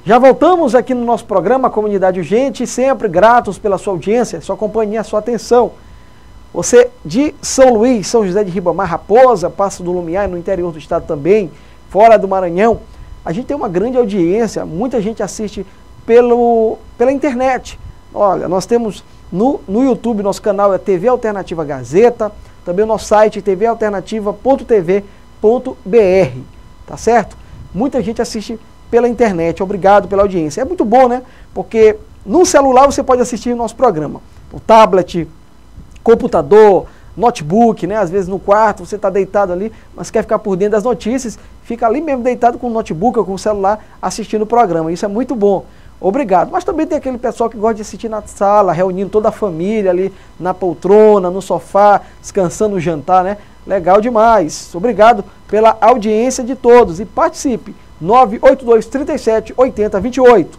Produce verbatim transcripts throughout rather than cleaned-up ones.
Já voltamos aqui no nosso programa Comunidade Urgente, sempre gratos pela sua audiência, sua companhia, sua atenção. Você de São Luís, São José de Ribamar, Raposa, Passo do Lumiar, no interior do estado também, fora do Maranhão, a gente tem uma grande audiência, muita gente assiste pelo, pela internet. Olha, nós temos no, no YouTube, nosso canal é T V Alternativa Gazeta, também o nosso site t v alternativa ponto t v ponto b r, tá certo? Muita gente assiste pela internet, obrigado pela audiência. É muito bom, né? Porque no celular você pode assistir o nosso programa. O tablet, computador, notebook, né? Às vezes no quarto você está deitado ali, mas quer ficar por dentro das notícias, fica ali mesmo deitado com o notebook ou com o celular assistindo o programa. Isso é muito bom. Obrigado. Mas também tem aquele pessoal que gosta de assistir na sala, reunindo toda a família ali na poltrona, no sofá, descansando no jantar, né? Legal demais. Obrigado pela audiência de todos e participe. nove oito dois, trinta e sete, oitenta, vinte e oito.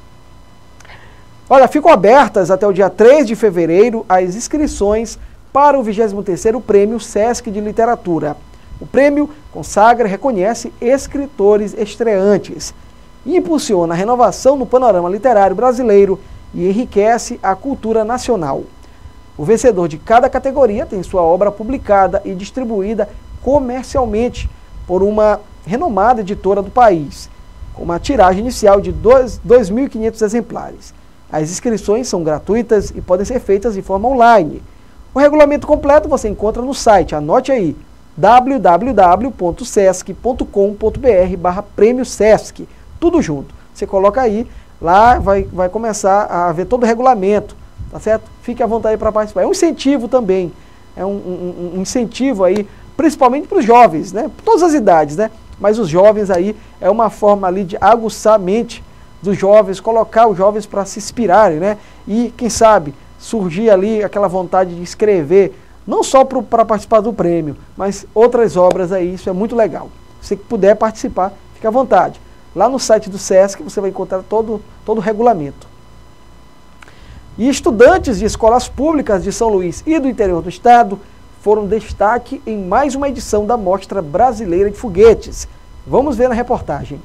Olha, ficam abertas até o dia três de fevereiro as inscrições para o vigésimo terceiro Prêmio Sesc de Literatura. O prêmio consagra e reconhece escritores estreantes, impulsiona a renovação no panorama literário brasileiro e enriquece a cultura nacional. O vencedor de cada categoria tem sua obra publicada e distribuída comercialmente por uma renomada editora do país, com uma tiragem inicial de dois mil e quinhentos exemplares. As inscrições são gratuitas e podem ser feitas de forma online. O regulamento completo você encontra no site, anote aí, w w w ponto sesc ponto com ponto b r barra prêmio Sesc, tudo junto. Você coloca aí, lá vai, vai começar a ver todo o regulamento, tá certo? Fique à vontade para participar. É um incentivo também, é um, um, um incentivo aí, principalmente para os jovens, né? Todas as idades, né? Mas os jovens aí, é uma forma ali de aguçar a mente dos jovens, colocar os jovens para se inspirarem, né? E, quem sabe, surgir ali aquela vontade de escrever, não só para participar do prêmio, mas outras obras aí, isso é muito legal. Se puder participar, fique à vontade. Lá no site do Sesc você vai encontrar todo, todo o regulamento. E estudantes de escolas públicas de São Luís e do interior do estado foram destaque em mais uma edição da Mostra Brasileira de Foguetes. Vamos ver na reportagem.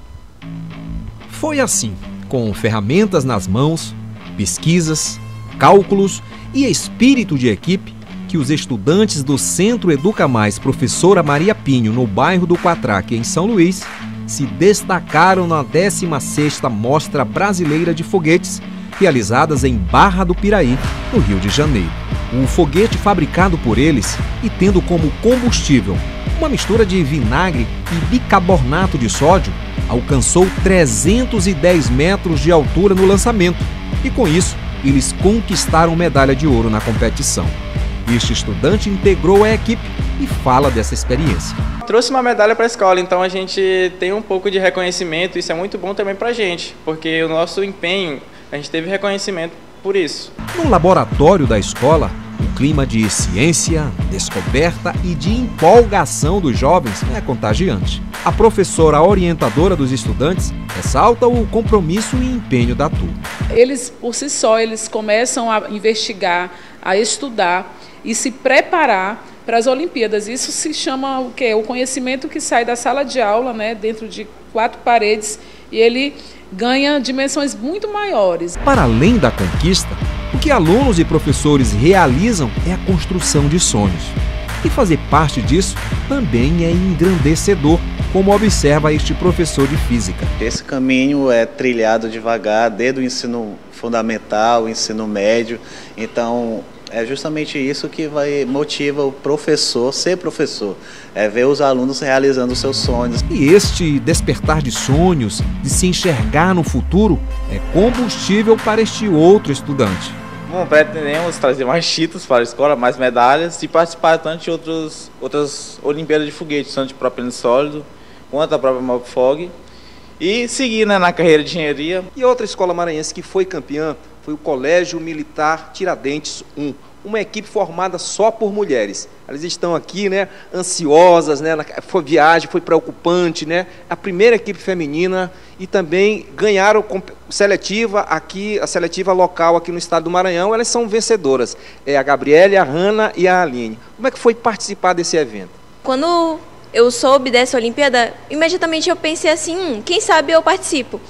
Foi assim, com ferramentas nas mãos, pesquisas, cálculos e espírito de equipe, que os estudantes do Centro Educa Mais Professora Maria Pinho, no bairro do Quatraque, em São Luís, se destacaram na décima sexta Mostra Brasileira de Foguetes, realizadas em Barra do Piraí, no Rio de Janeiro. O foguete fabricado por eles e tendo como combustível uma mistura de vinagre e bicarbonato de sódio, alcançou trezentos e dez metros de altura no lançamento e, com isso, eles conquistaram medalha de ouro na competição. Este estudante integrou a equipe e fala dessa experiência. Trouxe uma medalha para a escola, então a gente tem um pouco de reconhecimento, isso é muito bom também para a gente, porque o nosso empenho, a gente teve reconhecimento por isso. No laboratório da escola, o clima de ciência, descoberta e de empolgação dos jovens é contagiante. A professora orientadora dos estudantes ressalta o compromisso e empenho da turma. Eles, por si só, eles começam a investigar, a estudar e se preparar para as Olimpíadas. Isso se chama o quê? O conhecimento que sai da sala de aula, né, dentro de quatro paredes, e ele ganha dimensões muito maiores. Para além da conquista, o que alunos e professores realizam é a construção de sonhos. E fazer parte disso também é engrandecedor, como observa este professor de física. Esse caminho é trilhado devagar, desde o ensino fundamental, o ensino médio, então é justamente isso que vai motiva o professor ser professor, é ver os alunos realizando os seus sonhos. E este despertar de sonhos, de se enxergar no futuro, é combustível para este outro estudante. Bom, pretendemos trazer mais títulos para a escola, mais medalhas e participar tanto de outros, outras Olimpíadas de Foguete, tanto de propelente sólido quanto a própria Mobfog, e seguir, né, na carreira de engenharia. E outra escola maranhense que foi campeã foi o Colégio Militar Tiradentes um, uma equipe formada só por mulheres. Elas estão aqui, né, ansiosas, né, foi viagem, foi preocupante, né, a primeira equipe feminina, e também ganharam seletiva aqui, a seletiva local aqui no estado do Maranhão. Elas são vencedoras, é a Gabriele, a Hanna e a Aline. Como é que foi participar desse evento? Quando eu soube dessa Olimpíada, imediatamente eu pensei assim, hum, quem sabe eu participo.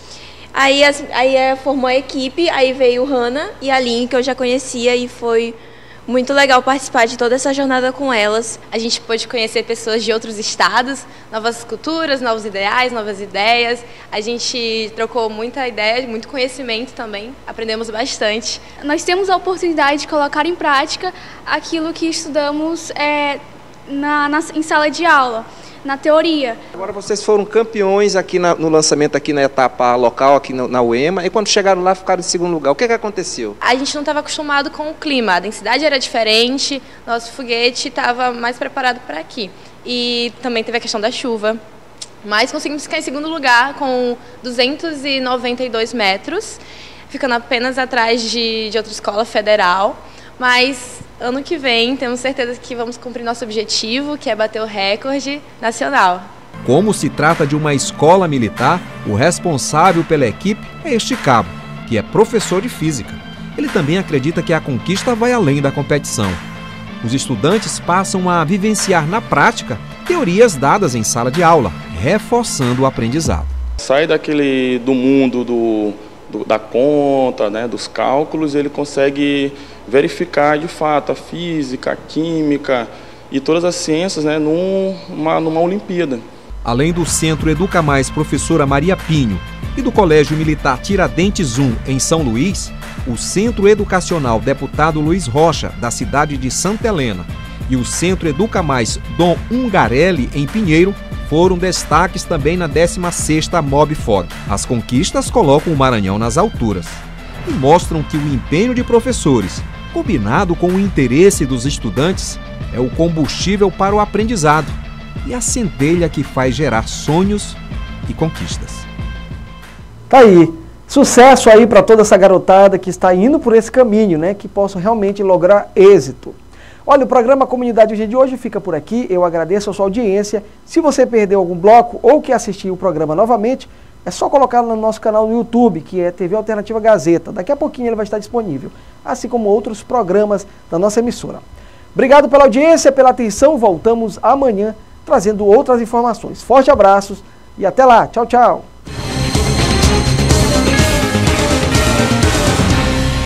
Aí, as, aí é, formou a equipe, aí veio Hannah e a Aline, que eu já conhecia, e foi muito legal participar de toda essa jornada com elas. A gente pôde conhecer pessoas de outros estados, novas culturas, novos ideais, novas ideias. A gente trocou muita ideia, muito conhecimento também, aprendemos bastante. Nós temos a oportunidade de colocar em prática aquilo que estudamos é, na, na, em sala de aula, na teoria. Agora vocês foram campeões aqui na, no lançamento, aqui na etapa local, aqui no, na U E M A, e quando chegaram lá ficaram em segundo lugar. O que, que aconteceu? A gente não estava acostumado com o clima, a densidade era diferente, nosso foguete estava mais preparado para aqui. E também teve a questão da chuva, mas conseguimos ficar em segundo lugar com duzentos e noventa e dois metros, ficando apenas atrás de, de outra escola federal, mas ano que vem temos certeza que vamos cumprir nosso objetivo, que é bater o recorde nacional. Como se trata de uma escola militar, o responsável pela equipe é este cabo, que é professor de física. Ele também acredita que a conquista vai além da competição. Os estudantes passam a vivenciar na prática teorias dadas em sala de aula, reforçando o aprendizado. Sai daquele do mundo do, do, da conta, né, dos cálculos, ele consegue verificar de fato a física, a química e todas as ciências, né, numa, numa Olimpíada. Além do Centro Educa Mais Professora Maria Pinho e do Colégio Militar Tiradentes um, em São Luís, o Centro Educacional Deputado Luiz Rocha, da cidade de Santa Helena, e o Centro Educa Mais Dom Ungarelli, em Pinheiro, foram destaques também na décima sexta Mobfog. As conquistas colocam o Maranhão nas alturas e mostram que o empenho de professores, combinado com o interesse dos estudantes, é o combustível para o aprendizado e a centelha que faz gerar sonhos e conquistas. Tá aí. Sucesso aí para toda essa garotada que está indo por esse caminho, né? Que possam realmente lograr êxito. Olha, o programa Comunidade Hoje de hoje fica por aqui. Eu agradeço a sua audiência. Se você perdeu algum bloco ou quer assistir o programa novamente, é só colocar no nosso canal no YouTube, que é T V Alternativa Gazeta. Daqui a pouquinho ele vai estar disponível, assim como outros programas da nossa emissora. Obrigado pela audiência, pela atenção. Voltamos amanhã trazendo outras informações. Forte abraços e até lá. Tchau, tchau.